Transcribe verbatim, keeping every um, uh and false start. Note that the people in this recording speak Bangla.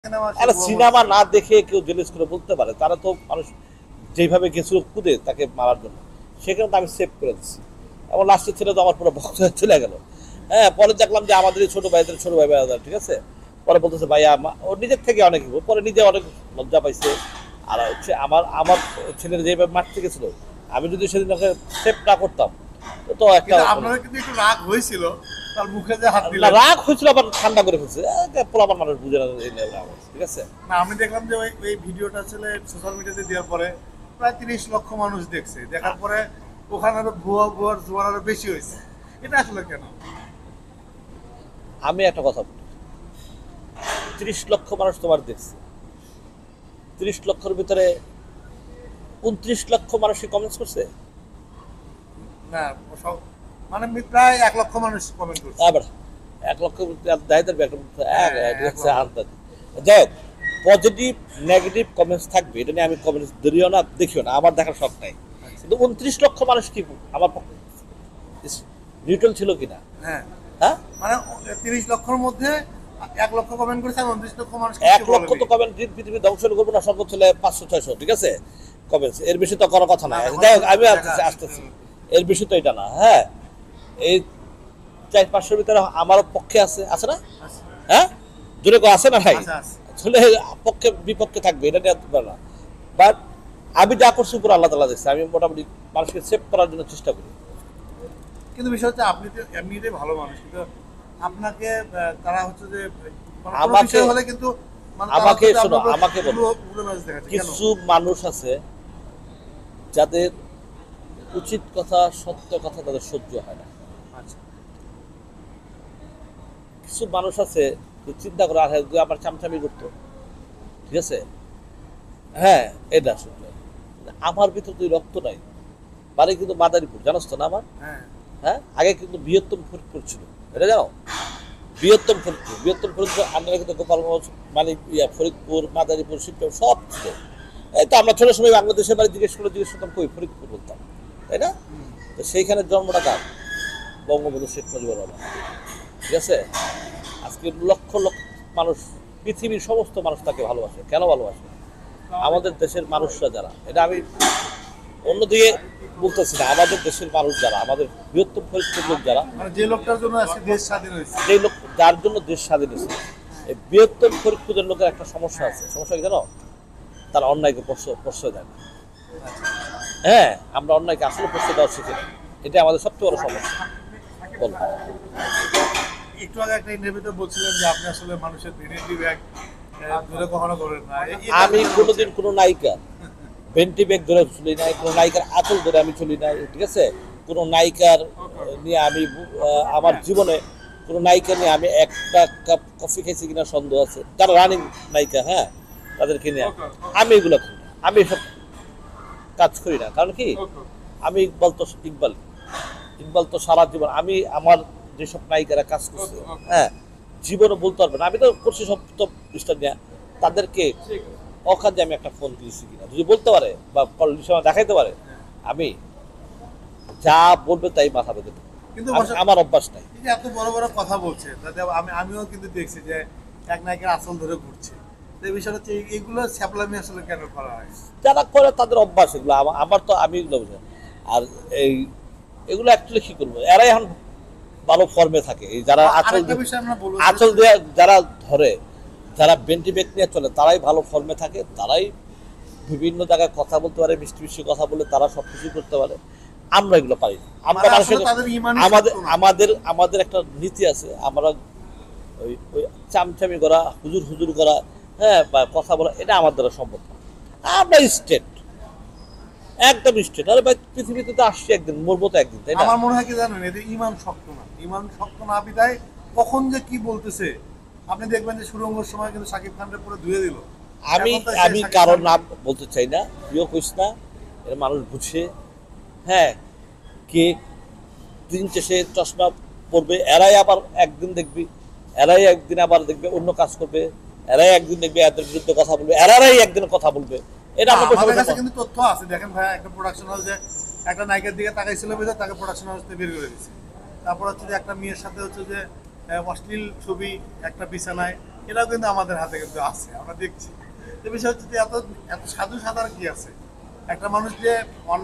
আরে সিনেমা না দেখে কেউ জেলিস করে বলতে পারে, তারা তো মানুষ যেভাবে গেছিল কুদে তাকে মারার জন্য, সেখানে তো আমি সেভ করে দিচ্ছি। এবং লাস্টের ছেলে তো আমার পুরো ভক্ত হয়ে চলে গেল। হ্যাঁ, পরে দেখলাম যে আমাদের ছোট ভাইদের ছোট ভাই ভাই ঠিক আছে, পরে বলতেছে ভাইয়া ওর নিজের থেকে অনেক, পরে নিজে অনেক লজ্জা পাইছে। আর হচ্ছে আমার আমার ছেলের যেভাবে মারতে গেছিল, আমি যদি সেদিন ওকে সেভ না করতাম তো একটা আপনাদের কিন্তু একটু রাগ হয়েছিল, তার মুখে যে হাত দিল, রাগ হয়েছিল আবার ঠান্ডা করে ফেলছে। পোলাপান মানুষ বুঝে না, ঠিক আছে না। আমি দেখলাম যে ওই ওই ভিডিওটা আসলে সোশ্যাল মিডিয়াতে দেওয়ার পরে প্রায় তিরিশ লক্ষ মানুষ দেখছে, দেখার পরে ওখানে আরো ভুয়া ভুয়ার জোয়ার আরো বেশি হয়েছে। এটা আসলে কেন? আমি একটা কথা বলি, ত্রিশ লক্ষ মানুষ তোমার দেখছে, ত্রিশ লক্ষের ভিতরে উনত্রিশ লক্ষ মানুষই কমেন্টস করছে না, মানে প্রায় এক লক্ষ মানুষ কমেন্ট করছে। আবার এক লক্ষ যাই হোক, পজিটিভ নেগেটিভ কমেন্টস থাকবে, এটা নিয়ে আমি কমেন্টস ধরিও না দেখিও না, আমার দেখার শখ নাই। কিন্তু উনত্রিশ লক্ষ মানুষ কি আমার নিউট্রাল ছিল কিনা? হ্যাঁ হ্যাঁ, মানে তিরিশ লক্ষের মধ্যে এক লক্ষ কমেন্ট করেছে আর উনত্রিশ লক্ষ মানুষ। এক লক্ষ তো কমেন্ট পৃথিবী ধ্বংস করবো না, সর্বোচ্চ হলে পাঁচশো ছয়শো, ঠিক আছে কমেন্টস, এর বেশি তো করার কথা না। যাই হোক, আমি আসতেছি আসতেছি এর বেশি তো এটা না। হ্যাঁ, এই চার পাঁচশোর ভিতরে আমার পক্ষে আছে আছে না? হ্যাঁ, জোরে কেউ আছে না ভাই? আসলে পক্ষে বিপক্ষে থাকবে, এটা নিয়ে পারে না। বাট আমি যা করছি উপর আল্লাহ তাআলা দেখছে, আমি মোটামুটি মানুষকে সেভ করার জন্য চেষ্টা করি। কিন্তু বিষয় হচ্ছে আপনি তো এমনিতেই ভালো মানুষ, কিন্তু আপনাকে তারা হচ্ছে যে আমাকে হলে কিন্তু আমাকে শোনো, আমাকে বলো, কিছু মানুষ আছে যাদের উচিত কথা সত্য কথা তাদের সহ্য হয় না। আচ্ছা, কিছু মানুষ আছে চিন্তা করে আর আমার চামচামি করতো, ঠিক আছে, হ্যাঁ এটা সত্য। আমার ভিতর তুই রক্ত নাই, বাড়ি কিন্তু মাদারীপুর, জানোস তো না আমার? হ্যাঁ, আগে কিন্তু বৃহত্তম ফরিদপুর ছিল, এটা জানো? বৃহত্তম ফরিদপুর, বৃহত্তম ফরিদপুর আন্ডারে কিন্তু গোপালগঞ্জ, মানে ইয়া ফরিদপুর, মাদারীপুর, শিবপুর সব ছিল। এই তো আমরা ছোটোর সময় বাংলাদেশের বাড়ি জিজ্ঞেস করে জিজ্ঞেস করতাম কই, ফরিদপুর বলতাম, তাই না? তো সেইখানে জন্মটা কার? বঙ্গবন্ধু শেখ মুজিবুর রহমান, ঠিক আছে। আজকে লক্ষ লক্ষ মানুষ, পৃথিবীর সমস্ত মানুষ তাকে ভালোবাসে। কেন ভালোবাসে? আমাদের দেশের মানুষরা যারা, এটা আমি অন্যদিকে বলতেছি না, আমাদের দেশের মানুষ যারা, আমাদের বৃহত্তম ফরিদপুর লোক যারা, যে লোকটার জন্য আজকে দেশ স্বাধীন হয়েছে, যে লোক যার জন্য দেশ স্বাধীন হয়েছে, এই বৃহত্তম ফরিদপুরের লোকের একটা সমস্যা আছে। সমস্যা কি জানো? তারা অন্যায়কে প্রশ্রয় দেয় না। হ্যাঁ, আমরা অন্যায়কে আসলে প্রশ্রয় দেওয়া শিখি না, এটা আমাদের সবচেয়ে বড় সমস্যা। বল, একটু আগে একটা ইন্টারভিউতে বলছিলেন যে আপনি আসলে মানুষের ভ্যানিটি ব্যাগ ধরে কখনো করেন না। আমি কোনোদিন কোনো নায়িকা ভেন্টি ব্যাগ ধরে চলি নাই, কোনো নায়িকার আঁচল ধরে আমি চলি নাই, ঠিক আছে। কোনো নায়িকার নিয়ে আমি আমার জীবনে কোনো নায়িকা নিয়ে আমি একটা কাপ কফি খেয়েছি কিনা সন্দেহ আছে, যারা রানিং নায়িকা, হ্যাঁ তাদেরকে নিয়ে আমি এগুলো করি না, আমি এসব কাজ করি না। কারণ কি, আমি ইকবাল তো ইকবাল ইকবাল তো সারা জীবন আমি আমার যেসব নায়িকারা কাজ করছে, হ্যাঁ জীবনে বলতে পারবে না। আমি তো করছি সব তো পৃষ্ঠা নিয়ে, তাদেরকে অকাজে আমি একটা ফোন দিয়েছি কিনা যদি বলতে পারে বা সময় দেখাইতে পারে, আমি যা বলবে তাই মাথা বেঁধে দেবো। কিন্তু আমার অভ্যাস নাই। এত বড় বড় কথা বলছে, আমি আমিও কিন্তু দেখছি যে এক নায়িকার আসল ধরে ঘুরছে। এই বিষয়টা হচ্ছে এইগুলো ছ্যাপলামি আসলে কেন করা হয়? যারা করে তাদের অভ্যাস এগুলো, আমার তো আমি এগুলো বুঝি। আর এই এগুলো অ্যাকচুয়ালি কি করবো, এরাই এখন ভালো ফর্মে থাকে, এই যারা আঁচল আঁচল দিয়ে যারা ধরে, যারা বেন্টি ব্যাগ নিয়ে চলে, তারাই ভালো ফর্মে থাকে, তারাই বিভিন্ন জায়গায় কথা বলতে পারে, মিষ্টি মিষ্টি কথা বলে তারা সব কিছু করতে পারে। আমরা এগুলো পারি না। আমরা মানুষের আমাদের আমাদের আমাদের একটা নীতি আছে, আমরা ওই ওই চামচামি করা, হুজুর হুজুর করা, হ্যাঁ বা কথা বলা, এটা আমার দ্বারা সম্ভব না। আমরা স্টেট, একদম স্টেট। আরে ভাই, পৃথিবীতে তো আসছে একদিন, মরবো তো একদিন, তাই না? আমার মনে হয় কি জানেন, এদের ইমান শক্ত না, ইমান শক্ত না বিদায় কখন যে কি বলতেছে। আপনি দেখবেন যে সুরঙ্গের সময় কিন্তু শাকিব খানকে পুরো ধুয়ে দিল। আমি আমি কারোর নাম বলতে চাই না, প্রিয় কইস না, এর মানুষ বুঝে। হ্যাঁ, কে দিন শেষে চশমা পড়বে, এরাই আবার একদিন দেখবি, এরাই একদিন আবার দেখবে অন্য কাজ করবে, এরাই একদিন দেখবে এদের বিরুদ্ধে কথা বলবে, এরাই একদিন কথা বলবে। এটা আমাদের কাছে কিন্তু তথ্য আছে। দেখেন ভাই, একটা প্রোডাকশন হাউসে একটা নায়িকার দিকে তাকাইছিল বলে তাকে প্রোডাকশন হাউস থেকে বের করে দিয়েছে। তারপর হচ্ছে যে একটা মেয়ের সাথে হচ্ছে যে অশ্লীল ছবি একটা বিছানায় এটাও কিন্তু আমাদের হাতে কিন্তু আছে, আমরা দেখছি। তো বিষয় হচ্ছে যে এত এত সাধু সাধারণ কি আছে, একটা মানুষ যে